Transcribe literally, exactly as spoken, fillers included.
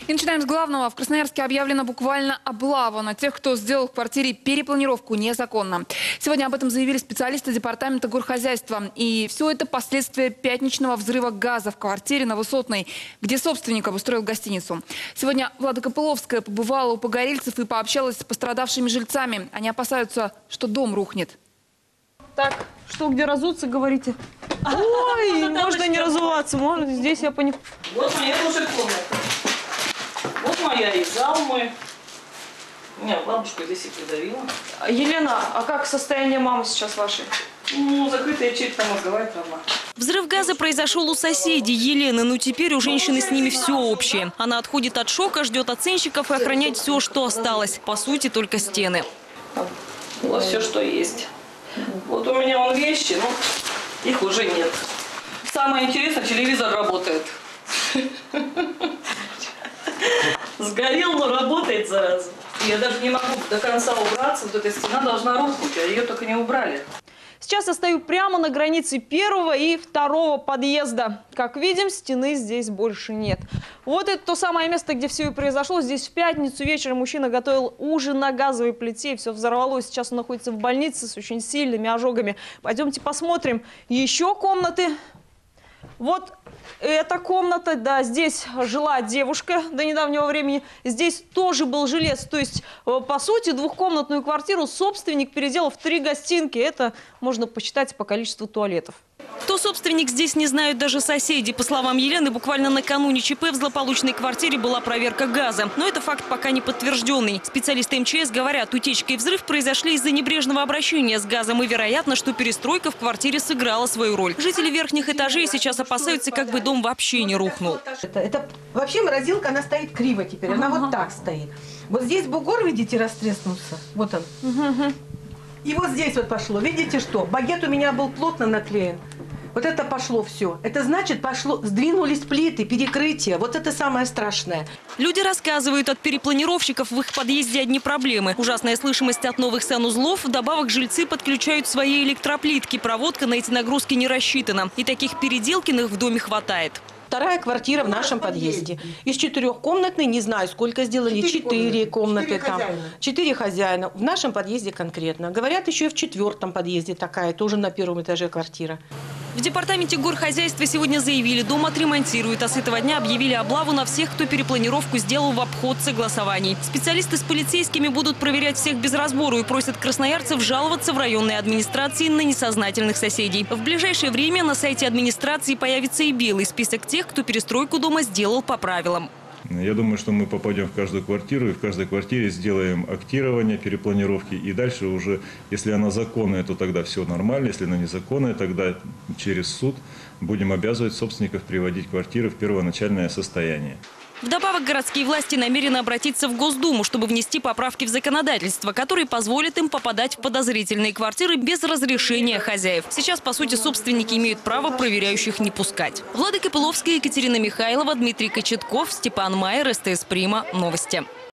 И начинаем с главного. В Красноярске объявлена буквально облава на тех, кто сделал в квартире перепланировку незаконно. Сегодня об этом заявили специалисты департамента горхозяйства. И все это последствия пятничного взрыва газа в квартире на Высотной, где собственник обустроил гостиницу. Сегодня Влада Копыловская побывала у погорельцев и пообщалась с пострадавшими жильцами. Они опасаются, что дом рухнет. Так, что, где разуться, говорите? Ой, можно не разуваться, можно. Здесь я понимаю. Вот моя тоже комната. Вот моя и зал мой. Меня бабушка здесь и придавила. Елена, а как состояние мамы сейчас вашей? Ну, закрытая черепно-мозговая травма. Взрыв газа произошел у соседей Елены, но теперь у женщины с ними все общее. Она отходит от шока, ждет оценщиков и охраняет все, что осталось. По сути, только стены. Вот все, что есть. Вот у меня вон вещи, но их уже нет. Самое интересное, телевизор работает. Сгорел, но работает, зараза. Я даже не могу до конца убраться. Вот эта стена должна рухнуть, а ее только не убрали. Сейчас я стою прямо на границе первого и второго подъезда. Как видим, стены здесь больше нет. Вот это то самое место, где все и произошло. Здесь в пятницу вечером мужчина готовил ужин на газовой плите. И все взорвалось. Сейчас он находится в больнице с очень сильными ожогами. Пойдемте посмотрим. Еще комнаты. Вот эта комната, да, здесь жила девушка до недавнего времени. Здесь тоже был жилец. То есть, по сути, двухкомнатную квартиру собственник переделал в три гостинки. Это можно посчитать по количеству туалетов. Кто собственник, здесь не знают даже соседи. По словам Елены, буквально накануне ЧП в злополучной квартире была проверка газа. Но это факт пока не подтвержденный. Специалисты МЧС говорят, утечка и взрыв произошли из-за небрежного обращения с газом. И вероятно, что перестройка в квартире сыграла свою роль. Жители верхних этажей сейчас опасаются, как бы дом вообще не рухнул. Это, это вообще морозилка, она стоит криво теперь. Она ага. вот так стоит. Вот здесь бугор, видите, растреснулся. Вот он. Угу. И вот здесь вот пошло. Видите что? Багет у меня был плотно наклеен. Вот это пошло все. Это значит, пошло, сдвинулись плиты, перекрытия. Вот это самое страшное. Люди рассказывают, от перепланировщиков в их подъезде одни проблемы. Ужасная слышимость от новых санузлов. Вдобавок жильцы подключают свои электроплитки. Проводка на эти нагрузки не рассчитана. И таких Переделкиных в доме хватает. Вторая квартира в нашем подъезде. Из четырехкомнатной, не знаю, сколько сделали, четыре комнаты четыре там. Хозяина. Четыре хозяина. В нашем подъезде конкретно. Говорят, еще и в четвертом подъезде такая, тоже на первом этаже квартира. В департаменте горхозяйства сегодня заявили, дом отремонтируют, а с этого дня объявили облаву на всех, кто перепланировку сделал в обход согласований. Специалисты с полицейскими будут проверять всех без разбору и просят красноярцев жаловаться в районной администрации на несознательных соседей. В ближайшее время на сайте администрации появится и белый список тех, кто перестройку дома сделал по правилам. Я думаю, что мы попадем в каждую квартиру и в каждой квартире сделаем актирование, перепланировки. И дальше уже, если она законная, то тогда все нормально. Если она незаконная, тогда через суд будем обязывать собственников приводить квартиры в первоначальное состояние. Вдобавок, городские власти намерены обратиться в Госдуму, чтобы внести поправки в законодательство, которые позволят им попадать в подозрительные квартиры без разрешения хозяев. Сейчас, по сути, собственники имеют право проверяющих не пускать. Влада Копыловская, Екатерина Михайлова, Дмитрий Кочетков, Степан Майер, СТС Прима. Новости.